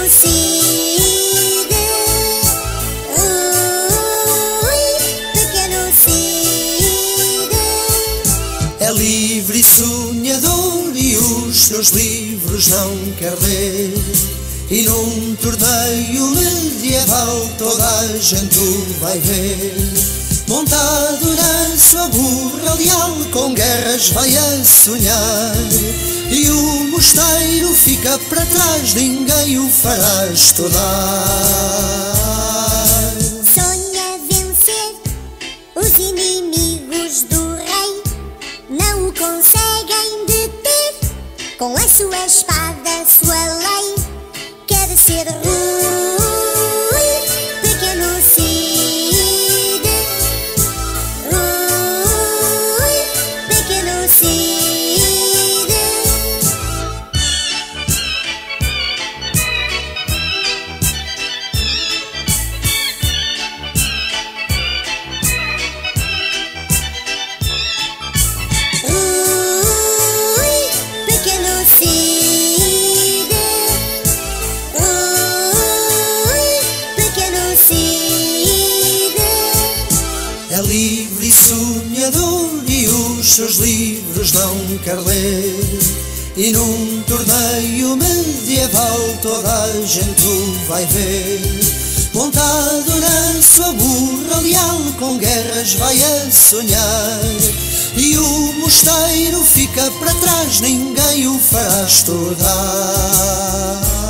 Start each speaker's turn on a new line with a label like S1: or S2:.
S1: pequeno Cid, pequeno Cid.
S2: É livre e sonhador e os seus livros não quer ler. E num torneio medieval toda a gente o vai ver. Montado na sua burra leal, com guerras vai a sonhar. E o mosteiro fica para trás, ninguém o fará estudar.
S1: Sonha vencer os inimigos do rei, não o conseguem deter. Com a sua espada, sua lei, quer ser Rui, pequeno Cid, Rui, pequeno Cid. Rui, pequeno Cid, Rui, pequeno Cid.
S2: É livre e sonhador e os seus livros não quer ler. E num torneio medieval toda a gente o vai ver. Montado na sua burra leal, com guerras vai a sonhar. E o mosteiro fica para trás, ninguém o fará estudar.